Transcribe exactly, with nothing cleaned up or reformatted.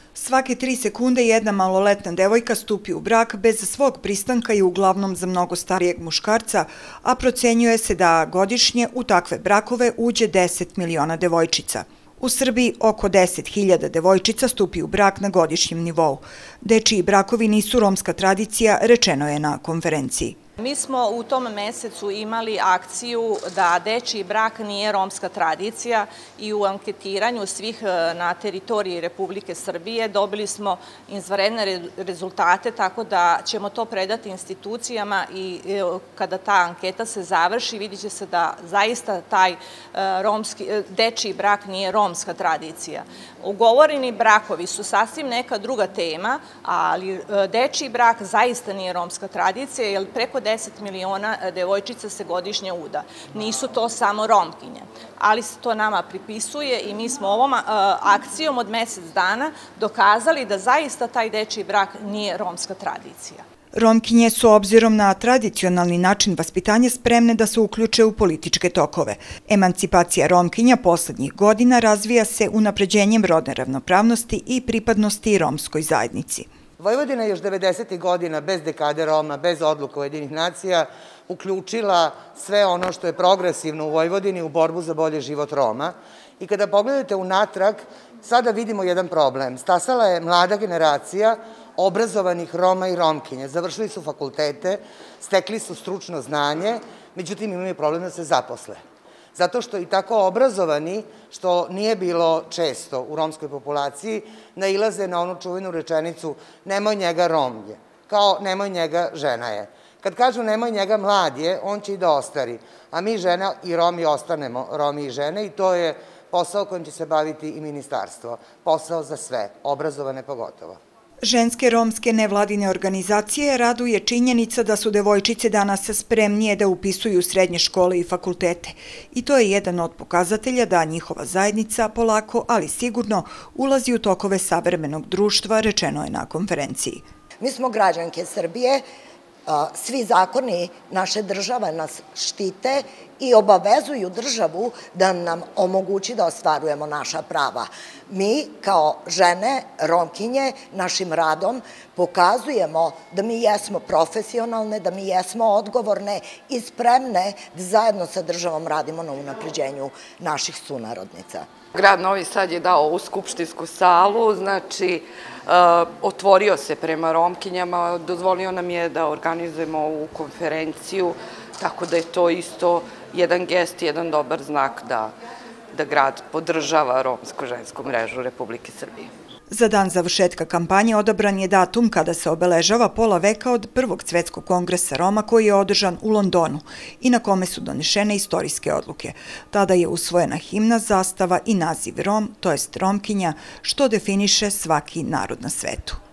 Svake tri sekunde jedna maloletna devojka stupi u brak bez svog pristanka i uglavnom za mnogo starijeg muškarca, a procenjuje se da godišnje u takve brakove uđe deset miliona devojčica. U Srbiji oko deset hiljada devojčica stupi u brak na godišnjem nivou. Dečiji brakovi nisu romska tradicija, rečeno je na konferenciji. Mi smo u tom mesecu imali akciju da dečiji brak nije romska tradicija i u anketiranju svih na teritoriji Republike Srbije dobili smo izvanredne rezultate, tako da ćemo to predati institucijama i kada ta anketa se završi vidjet će se da zaista taj dečiji brak nije romska tradicija. Ugovoreni brakovi su sasvim neka druga tema, ali dečiji brak zaista nije romska tradicija, jer preko deset miliona devojčica se godišnje uda. Nisu to samo Romkinje, ali se to nama pripisuje i mi smo ovom akcijom od mesec dana dokazali da zaista taj dečiji brak nije romska tradicija. Romkinje su obzirom na tradicionalni način vaspitanja spremne da se uključe u političke tokove. Emancipacija Romkinja poslednjih godina razvija se unapređenjem rodne ravnopravnosti i pripadnosti romskoj zajednici. Vojvodina je još devedesetih godina bez dekade Roma, bez odluka Ujedinjenih nacija, uključila sve ono što je progresivno u Vojvodini u borbu za bolji život Roma. I kada pogledate unatrag, sada vidimo jedan problem. Stasala je mlada generacija obrazovanih Roma i Romkinja. Završili su fakultete, stekli su stručno znanje, međutim imaju problem da se zaposle. Zato što i tako obrazovani, što nije bilo često u romskoj populaciji, nailaze na onu čuvenu rečenicu nemoj njega Rom je, kao nemoj njega žena je. Kad kažu nemoj njega mlad je, on će i da ostari, a mi žena i Romi ostanemo Romi i žene i to je posao kojim će se baviti i ministarstvo, posao za sve, obrazovane pogotovo. Ženske romske nevladine organizacije raduje činjenica da su devojčice danas spremnije da upisuju srednje škole i fakultete i to je jedan od pokazatelja da njihova zajednica polako, ali sigurno, ulazi u tokove savremenog društva, rečeno je na konferenciji. Mi smo građanke Srbije, svi zakoni naše države nas štite i obavezuju državu da nam omogući da ostvarujemo naša prava. Mi kao žene, Romkinje, našim radom pokazujemo da mi jesmo profesionalne, da mi jesmo odgovorne i spremne da zajedno sa državom radimo na unapređenju naših sunarodnica. Grad Novi Sad je dao ovu skupštinsku salu, znači otvorio se prema Romkinjama, dozvolio nam je da organizujemo ovu konferenciju, tako da je to isto jedan gest, jedan dobar znak da grad podržava romsko-žensku mrežu Republike Srbije. Za dan završetka kampanje odabran je datum kada se obeležava pola veka od prvog svetskog kongresa Roma koji je održan u Londonu i na kome su donešene istorijske odluke. Tada je usvojena himna, zastava i naziv Rom, to jest Romkinja, što definiše svaki narod na svetu.